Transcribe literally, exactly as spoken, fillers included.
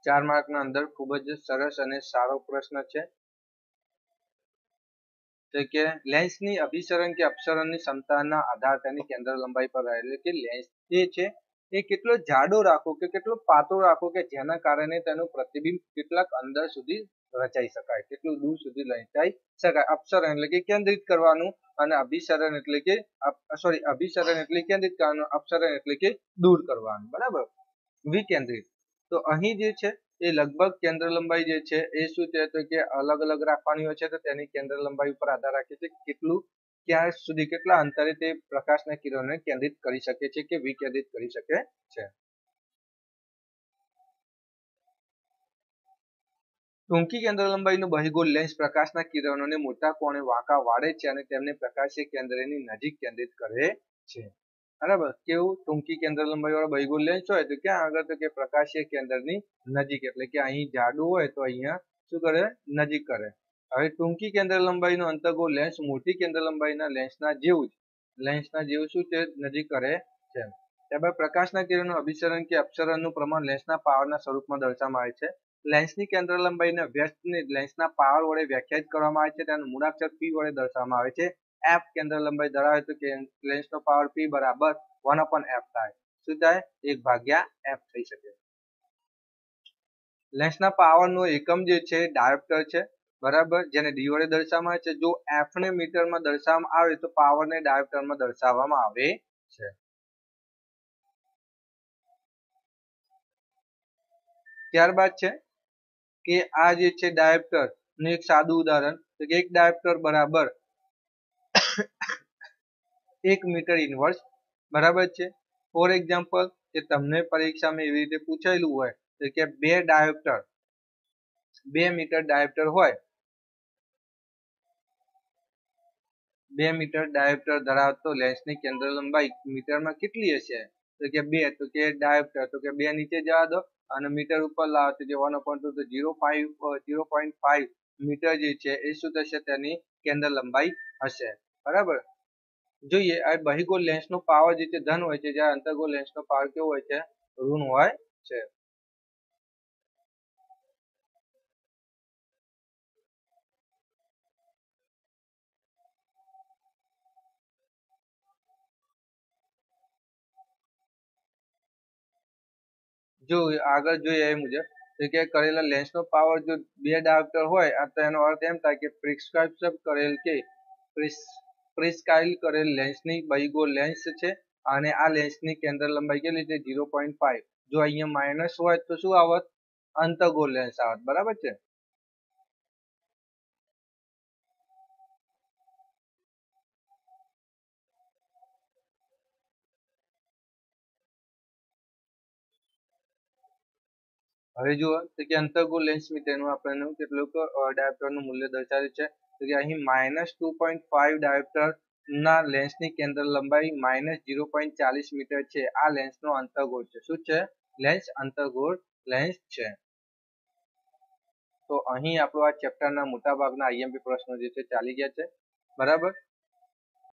ચાર માર્કના અંદર ખૂબ જ સરસ અને સારો પ્રશ્ન છે તો કે લેન્સની અભિસરણ કે અપસરણની ક્ષમતાના આધાર તેની કેન્દ્ર લંબાઈ પર રહે એટલે કે લેન્સ જે છે એ કેટલો જાડો રાખવો કે કેટલો પાતળો રાખવો કે જેના કારણે તેનું પ્રતિબિંબ કેટલાક અંદર સુધી રચાઈ શકાય, કેટલું દૂર સુધી રચાઈ શકાય. અપસરણ એટલે કે કેન્દ્રિત કરવાનું અને અભિસરણ એટલે કે સોરી અભિસરણ એટલે કેન્દ્રિત કરવાનું, અપસરણ એટલે કે દૂર કરવાનું. બરાબર, વિકેન્દ્રિત. તો અહીં જે છે એ લગભગ કેન્દ્ર લંબાઈ જે છે એ શું છે તો કે અલગ અલગ રાખવાની હોય છે, તો તેની કેન્દ્ર લંબાઈ ઉપર આધાર રાખે છે કેટલું ક્યાં સુધી કેટલા અંતરે તે પ્રકાશના કિરણોને કેન્દ્રિત કરી શકે છે કે વિકેન્દ્રિત કરી શકે છે. ટૂંકી કેન્દ્ર લંબાઈનો બહિગોળ લેન્સ પ્રકાશના કિરણોને મોટા કોણે વાંકા વાળે છે અને તેમને પ્રકાશીય કેન્દ્રની નજીક કેન્દ્રિત કરે છે. બરાબર, કેવું ટૂંકી કેન્દ્ર લંબાઈ વાળો બહિગોળ લેન્સ હોય તો ક્યાં આગળ તો કે પ્રકાશીય કેન્દ્રની નજીક, એટલે કે અહીં જાડું હોય તો અહીંયા શું કરે નજીક કરે. હવે ટૂંકી કેન્દ્ર લંબાઈનો અંતર્ગોળ લેન્સ મોટી કેન્દ્ર લંબાઈના લેન્સના જેવું જ લેન્સના જેવું શું તે નજીક કરે છે. ત્યારબાદ પ્રકાશના કિરણનું અભિસરણ કે અપસરણનું પ્રમાણ લેન્સના પાવરના સ્વરૂપમાં દર્શાવવામાં આવે છે. લેન્સની કેન્દ્ર લંબાઈને વ્યસ્તને લેન્સના પાવર વડે વ્યાખ્યાયિત કરવામાં આવે છે. તેનું મૂળાક્ષર પી વડે દર્શાવવામાં આવે છે. એફ કેન્દ્ર લંબાઈ ધરાવે તો કે લેન્સનો પાવર પી બરાબર વન અપોન એફ થાય. શું થાય? એક ભાગ્યા એફ થઈ શકે. લેન્સના પાવરનો એકમ જે છે ડાયોપ્ટર છે. બરાબર, જેને ડી વડે દર્શાવવામાં આવે છે. જો એફ ને મીટરમાં દર્શાવવામાં આવે તો પાવરને ડાયોપ્ટરમાં દર્શાવવામાં આવે છે. ત્યારબાદ છે કે આ જે છે ડાયોપ્ટર નું એક સાદું ઉદાહરણ તો કે એક ડાયોપ્ટર બરાબર એક મીટર ઇનવર્સ. બરાબર છે. ફોર એક્ઝામ્પલ કે તમને પરીક્ષામાં એવી રીતે પૂછાયેલું હોય તો કે બે ડાયોપ્ટર બે મીટર ડાયોપ્ટર હોય બે મીટર ડાયોપ્ટર ધરાવતો લેન્સની કેન્દ્ર લંબાઈ મીટરમાં કેટલી હશે તો કે બે, તો કે ડાયોપ્ટર તો કે બે નીચે જવા દો અને મીટર ઉપર લાવો તો કે વન અપોન ટુ તો zero five zero point five metre જે છે એ શું થશે તેની કેન્દ્ર લંબાઈ હશે. બરાબર, જોઈએ આ બહિગોળ લેન્સનો પાવર જે છે ધન હોય છે, જ્યારે અંતર્ગોળ લેન્સનો પાવર કેવો હોય છે ઋણ હોય છે. જો આગળ જોઈએ એ મુજબ તો કે કરેલા લેન્સનો પાવર જો બે ડાયોપ્ટર હોય તો એનો અર્થ એમ થાય કે પ્રિસ્ક્રાઇબ કરેલ કે પ્રિસ્ક્રાઇબ કરેલ લેન્સની બહિગોળ લેન્સ છે અને આ લેન્સની કેન્દ્ર લંબાઈ કેટલી છે ઝીરો પોઈન્ટ ફાઈવ. જો અહીંયા માઇનસ હોય તો શું આવત? અંતર્ગોળ લેન્સ આવત. બરાબર છે. હવે જુઓ તો કે અંતર્ગોળ લેન્સ તેનું આપણને કેટલુંક ડાયોપ્ટરનું મૂલ્ય દર્શાવે છે તો કે અહીં minus two point five dioptre ના લેન્સની કેન્દ્ર લંબાઈ માઇનસ ઝીરો પોઈન્ટ ચાલીસ મીટર છે. આ લેન્સનો અંતર્ગોળ છે. શું છે? લેન્સ અંતર્ગોળ લેન્સ છે. તો અહીં આપણો આ ચેપ્ટરના મોટા ભાગના આઈએમપી પ્રશ્નો જે છે ચાલી ગયા છે. બરાબર,